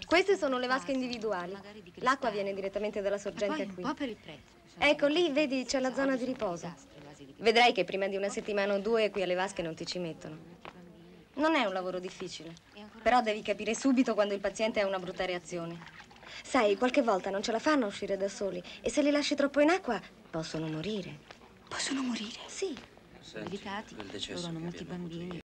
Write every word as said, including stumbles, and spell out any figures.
Queste sono le vasche individuali. L'acqua viene direttamente dalla sorgente qui. Un po' per il prezzo. Ecco, lì, vedi, c'è la zona di riposo. Vedrai che prima di una settimana o due qui alle vasche non ti ci mettono. Non è un lavoro difficile, però devi capire subito quando il paziente ha una brutta reazione. Sai, qualche volta non ce la fanno a uscire da soli e se li lasci troppo in acqua possono morire. Possono morire? Sì. Delicati, loro hanno molti bambini.